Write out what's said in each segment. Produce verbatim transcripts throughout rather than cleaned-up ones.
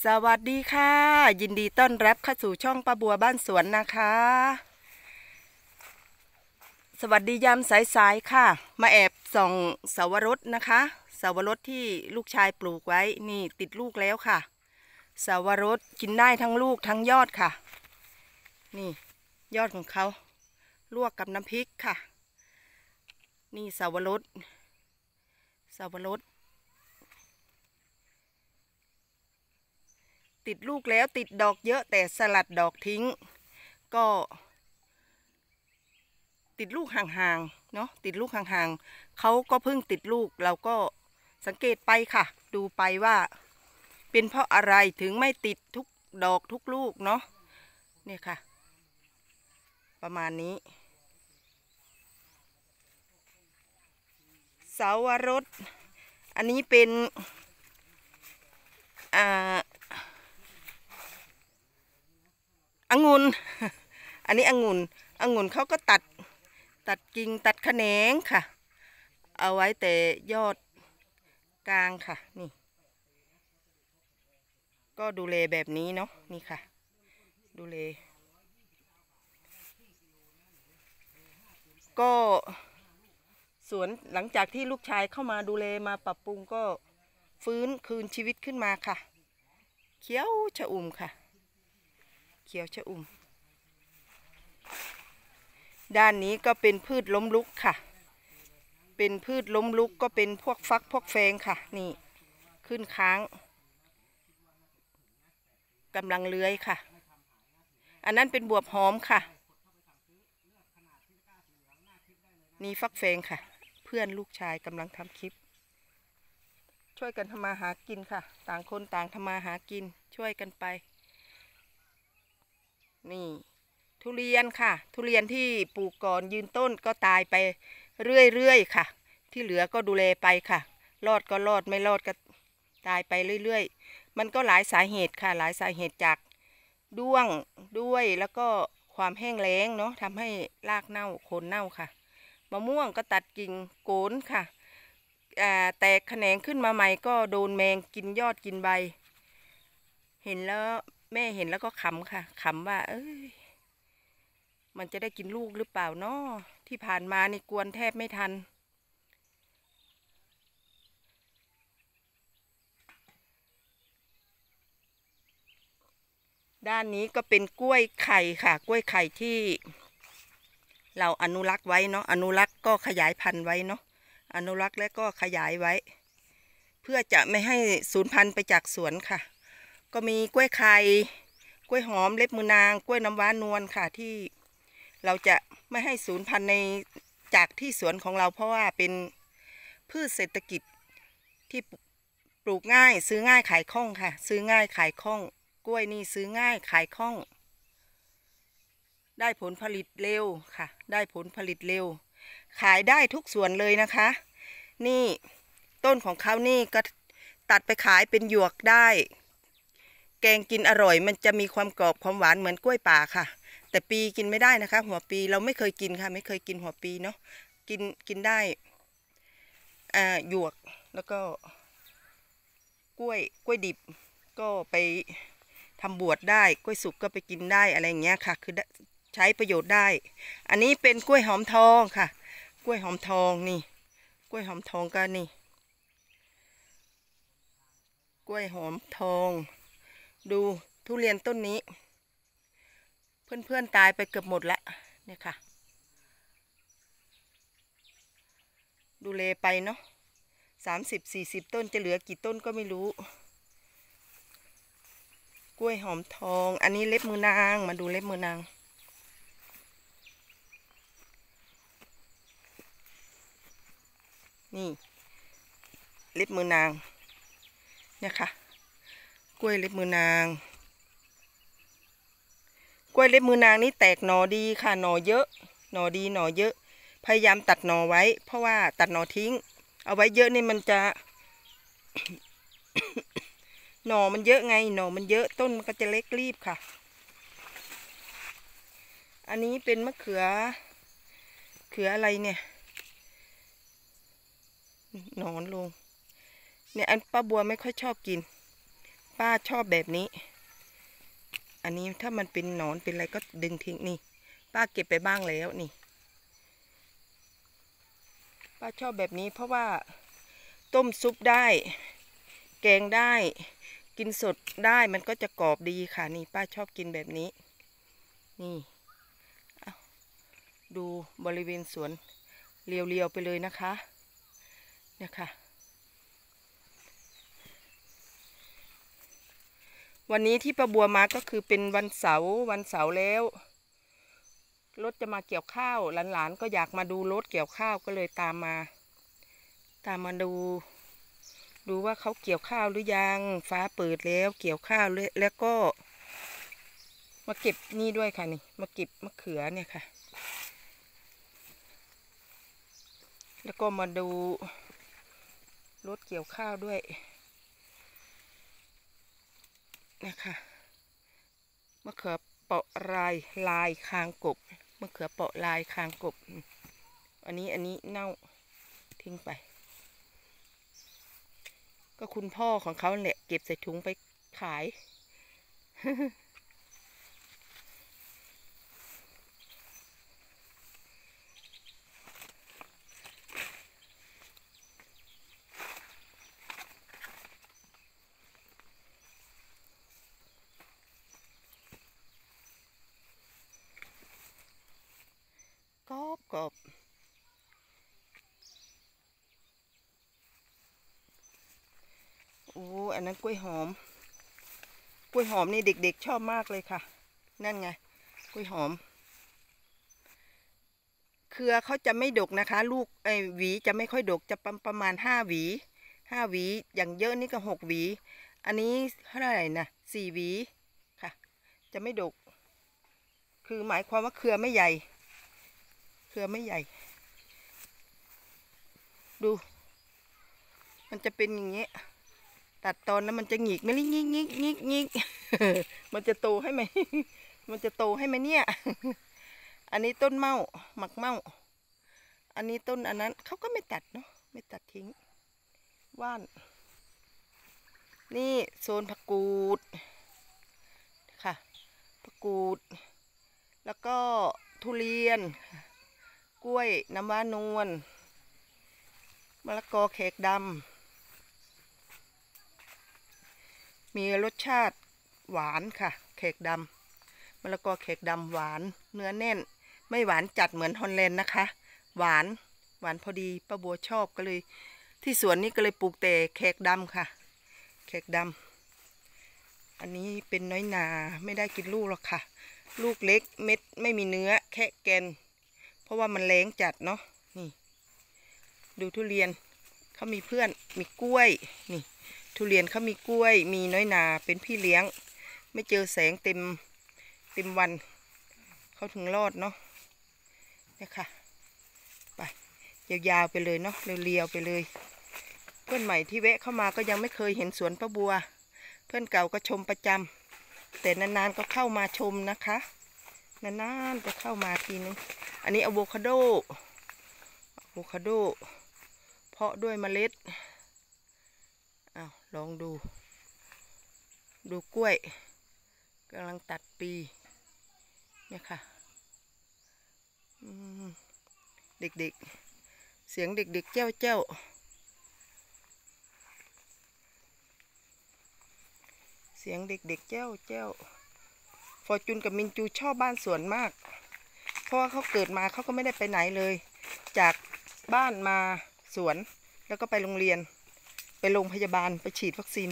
สวัสดีค่ะยินดีต้อนรับเข้าสู่ช่องป้าบัวบ้านสวนนะคะสวัสดียามสายๆค่ะมาแอบส่องเสาวรสนะคะเสาวรสที่ลูกชายปลูกไว้นี่ติดลูกแล้วค่ะเสาวรสกินได้ทั้งลูกทั้งยอดค่ะนี่ยอดของเขาลวกกับน้ำพริกค่ะนี่เสาวรสเสาวรสติดลูกแล้วติดดอกเยอะแต่สลัดดอกทิ้งก็ติดลูกห่างๆเนาะติดลูกห่างๆเขาก็เพิ่งติดลูกเราก็สังเกตไปค่ะดูไปว่าเป็นเพราะอะไรถึงไม่ติดทุกดอกทุกลูกเนาะเนี่ยค่ะประมาณนี้เสาวรสอันนี้เป็นอ่าองุ่น อันนี้องุ่นองุ่นเขาก็ตัดตัดกิ่งตัดแขนงค่ะเอาไว้แต่ยอดกลางค่ะนี่ก็ดูแลแบบนี้เนาะนี่ค่ะดูแลก็สวนหลังจากที่ลูกชายเข้ามาดูแลมาปรับปรุงก็ฟื้นคืนชีวิตขึ้นมาค่ะเขียวชอุ่มค่ะเขียวชอุ่มด้านนี้ก็เป็นพืชล้มลุกค่ะเป็นพืชล้มลุกก็เป็นพวกฟักพวกแฟงค่ะนี่ขึ้นค้างกำลังเลื้อยค่ะอันนั้นเป็นบวบหอมค่ะนี่ฟักแฟงค่ะเพื่อนลูกชายกำลังทำคลิปช่วยกันทำมาหากินค่ะต่างคนต่างทำมาหากินช่วยกันไปนี่ทุเรียนค่ะทุเรียนที่ปลูกก่อนยืนต้นก็ตายไปเรื่อยๆค่ะที่เหลือก็ดูแลไปค่ะรอดก็รอดไม่รอดก็ตายไปเรื่อยๆมันก็หลายสาเหตุค่ะหลายสาเหตุจากด้วงด้วยแล้วก็ความแห้งแล้งเนาะทำให้รากเน่าโคนเน่าค่ะมะม่วงก็ตัดกิ่งโกนค่ะแตกแขนงขึ้นมาใหม่ก็โดนแมงกินยอดกินใบเห็นแล้วแม่เห็นแล้วก็ขำค่ะขำว่าเอ้ยมันจะได้กินลูกหรือเปล่าเนาะที่ผ่านมานี่กวนแทบไม่ทันด้านนี้ก็เป็นกล้วยไข่ค่ะกล้วยไข่ที่เราอนุรักษ์ไว้เนาะอนุรักษ์ก็ขยายพันธุ์ไว้เนาะอนุรักษ์และก็ขยายไว้เพื่อจะไม่ให้สูญพันธุ์ไปจากสวนค่ะก็มีกล้วยไข่กล้วยหอมเล็บมือนางกล้วยน้ำว้านวลค่ะที่เราจะไม่ให้สูญพันธุ์ในจากที่สวนของเราเพราะว่าเป็นพืชเศรษฐกิจที่ปลูกง่ายซื้อง่ายขายคล่องค่ะซื้อง่ายขายคล่องกล้วยนี่ซื้อง่ายขายคล่องได้ผลผลิตเร็วค่ะได้ผลผลิตเร็วขายได้ทุกส่วนเลยนะคะนี่ต้นของเขานี่ก็ตัดไปขายเป็นหยวกได้แกงกินอร่อยมันจะมีความกรอบความหวานเหมือนกล้วยป่าค่ะแต่ปีกินไม่ได้นะคะหัวปีเราไม่เคยกินค่ะไม่เคยกินหัวปีเนาะกินกินได้อ่าหยวกแล้วก็กล้วยกล้วยดิบก็ไปทำบวชได้กล้วยสุกก็ไปกินได้อะไรอย่างเงี้ยค่ะคือใช้ประโยชน์ได้อันนี้เป็นกล้วยหอมทองค่ะกล้วยหอมทองนี่กล้วยหอมทองก็นี่กล้วยหอมทองดูทุเรียนต้นนี้เพื่อนๆตายไปเกือบหมดละเนี่ยค่ะดูแลไปเนาะสามสิบสี่สิบต้นจะเหลือกี่ต้นก็ไม่รู้กล้วยหอมทองอันนี้เล็บมือนางมาดูเล็บมือนางนี่เล็บมือนางเนี่ยค่ะกล้วยเล็บมือนางกล้วยเล็บมือนางนี่แตกหน่อดีค่ะหน่อเยอะหน่อดีหน่อเยอะพยายามตัดหน่อไว้เพราะว่าตัดหน่อทิ้งเอาไว้เยอะนี่มันจะ หน่อมันเยอะไงหน่อมันเยอะต้นมันก็จะเล็กรีบค่ะอันนี้เป็นมะเขือเขืออะไรเนี่ยหนอนลงเนี่ยอันป้าบัวไม่ค่อยชอบกินป้าชอบแบบนี้อันนี้ถ้ามันเป็นหนอนเป็นอะไรก็ดึงทิ้งนี่ป้าเก็บไปบ้างแล้วนี่ป้าชอบแบบนี้เพราะว่าต้มซุปได้แกงได้กินสดได้มันก็จะกรอบดีค่ะนี่ป้าชอบกินแบบนี้นี่ดูบริเวณสวนเรียวๆไปเลยนะคะเนี่ยค่ะวันนี้ที่ป้าบัวมาก็คือเป็นวันเสาร์วันเสาร์แล้วรถจะมาเกี่ยวข้าวหลานๆก็อยากมาดูรถเกี่ยวข้าวก็เลยตามมาตามมาดูดูว่าเขาเกี่ยวข้าวหรือยังฟ้าเปิดแล้วเกี่ยวข้าวแล้วก็มาเก็บนี่ด้วยค่ะนี่มาเก็บมะเขือเนี่ยค่ะแล้วก็มาดูรถเกี่ยวข้าวด้วยนะคะมะเขือเปาะลายลายคางกบมะเขือเปาะลายคางกบอันนี้อันนี้เน่าทิ้งไปก็คุณพ่อของเขาแหละเก็บใส่ถุงไปขายกรอบกรอบโอ้อันนั้นกล้วยหอมกล้วยหอมนี่เด็กๆชอบมากเลยค่ะนั่นไงกล้วยหอมเครือเขาจะไม่ดกนะคะลูกไอหวีจะไม่ค่อยดกจะประประมาณห้าหวีห้าหวีอย่างเยอะนี่ก็หกหวีอันนี้เท่าไหร่นะสี่หวีค่ะจะไม่ดกคือหมายความว่าเครือไม่ใหญ่เครือไม่ใหญ่ดูมันจะเป็นอย่างเงี้ยตัดตอนแล้วมันจะหงิกไม่ลิงิกงิกงิกงิกมันจะโตให้ไหมมันจะโตให้ไหมเนี่ยอันนี้ต้นเม่าหมักเม่าอันนี้ต้นอันนั้นเขาก็ไม่ตัดเนาะไม่ตัดทิ้งว่านนี่โซนผักกูดค่ะผักกูดแล้วก็ทุเรียนกล้วยน้ำว้านวลมะละกอแขกดำมีรสชาติหวานค่ะแขกดำมะละกอแขกดำหวานเนื้อแน่นไม่หวานจัดเหมือนฮอลแลนด์นะคะหวานหวานพอดีป้าบัวชอบก็เลยที่สวนนี้ก็เลยปลูกแต่แขกดำค่ะแขกดำอันนี้เป็นน้อยนาไม่ได้กินลูกหรอกค่ะลูกเล็กเม็ดไม่มีเนื้อแค่แกนเพราะว่ามันแรงจัดเนาะนี่ดูทุเรียนเขามีเพื่อนมีกล้วยนี่ทุเรียนเขามีกล้วยมีน้อยนาเป็นพี่เลี้ยงไม่เจอแสงเต็มเต็มวันเขาถึงรอดเนาะเนี่ยค่ะไปยาวๆไปเลยเนาะเรียวๆไปเลยเพื่อนใหม่ที่แวะเข้ามาก็ยังไม่เคยเห็นสวนป้าบัวเพื่อนเก่าก็ชมประจำแต่นานๆก็เข้ามาชมนะคะนานๆจะเข้ามาทีนึงอันนี้อะโวคาโดอะโวคาโดเพาะด้วยเมล็ดอ้าวลองดูดูกล้วยกำลังตัดปีเนี่ยค่ะเด็กๆเสียงเด็กๆเจ้าเจ้าเสียงเด็กๆเจ้าเจ้าฟอร์จูนกับมินจูชอบบ้านสวนมากเพราะว่าเขาเกิดมาเขาก็ไม่ได้ไปไหนเลยจากบ้านมาสวนแล้วก็ไปโรงเรียนไปโรงพยาบาลไปฉีดวัคซีน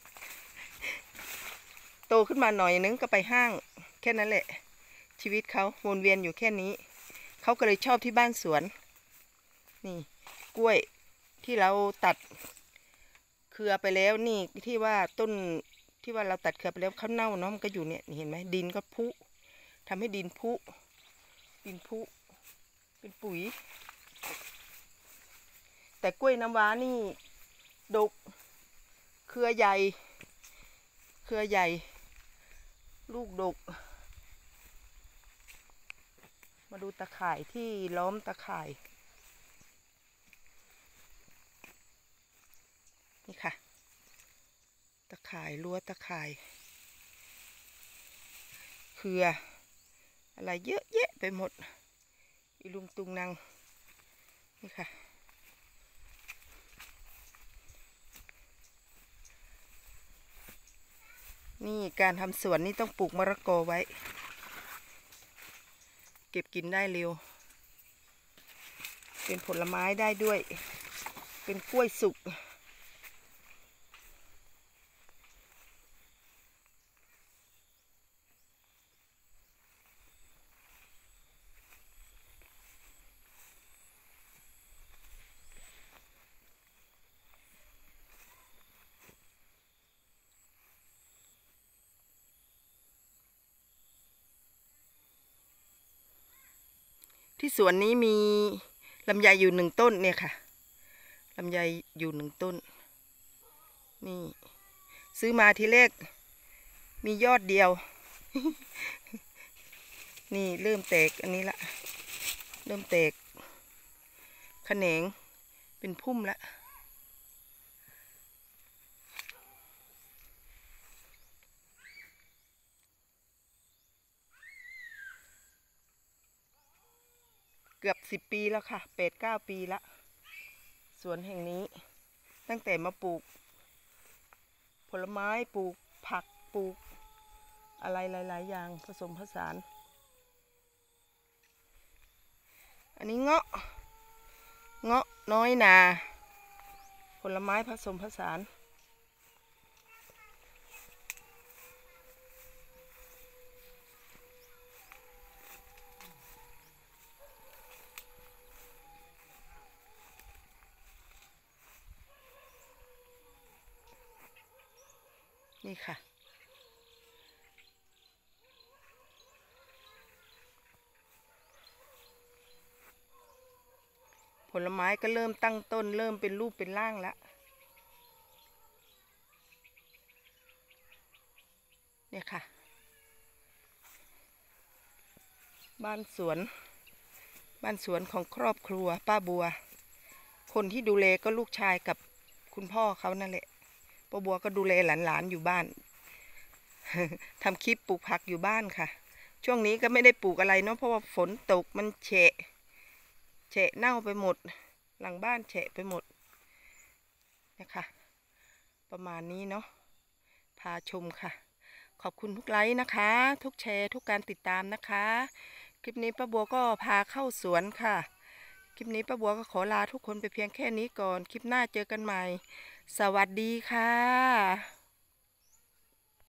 โตขึ้นมาหน่อยนึงก็ไปห้างแค่นั้นแหละชีวิตเขาวนเวียนอยู่แค่นี้เขาก็เลยชอบที่บ้านสวนนี่กล้วยที่เราตัดเครือไปแล้วนี่ที่ว่าต้นที่ว่าเราตัดเครือไปแล้วเขาเน่าเนาะมันก็อยู่เนี่ยเห็นไหมดินก็พุทำให้ดินพุดินพุเป็นปุ๋ยแต่กล้วยน้ำว้านี่ดกเครือใหญ่เครือใหญ่ลูกดกมาดูตะข่ายที่ล้อมตะข่ายนี่ค่ะตะข่ายข่ายรั้วตะข่ายเครืออะไรเยอะแยะไปหมดอีลุงตุงนางนี่ค่ะนี่การทำสวนนี่ต้องปลูกมะละกอไว้เก็บกินได้เร็วเป็นผลไม้ได้ด้วยเป็นกล้วยสุกที่สวนนี้มีลำไยอยู่หนึ่งต้นเนี่ยค่ะลำไยอยู่หนึ่งต้นนี่ซื้อมาทีแรกมียอดเดียว นี่เริ่มแตกอันนี้ละเริ่มแตกแขนงเป็นพุ่มละเกือบสิบปีแล้วค่ะแปดเก้าปีละสวนแห่งนี้ตั้งแต่มาปลูกผลไม้ปลูกผักปลูกอะไรหลายๆอย่างผสมผสานอันนี้เงาะเงาะน้อยนาผลไม้ผสมผสานนี่ค่ะผลไม้ก็เริ่มตั้งต้นเริ่มเป็นรูปเป็นร่างแล้วเนี่ยค่ะบ้านสวนบ้านสวนของครอบครัวป้าบัวคนที่ดูแลก็ลูกชายกับคุณพ่อเขานั่นแหละป้าบัวก็ดูแลหลานๆอยู่บ้าน ทำคลิปปลูกผักอยู่บ้านค่ะช่วงนี้ก็ไม่ได้ปลูกอะไรเนาะเพราะว่าฝนตกมันเฉะเฉะเน่าไปหมดหลังบ้านเฉะไปหมดนะคะประมาณนี้เนาะพาชมค่ะขอบคุณทุกไลค์นะคะทุกแชร์ทุกการติดตามนะคะคลิปนี้ป้าบัวก็พาเข้าสวนค่ะคลิปนี้ป้าบัวก็ขอลาทุกคนไปเพียงแค่นี้ก่อนคลิปหน้าเจอกันใหม่สวัสดีค่ะ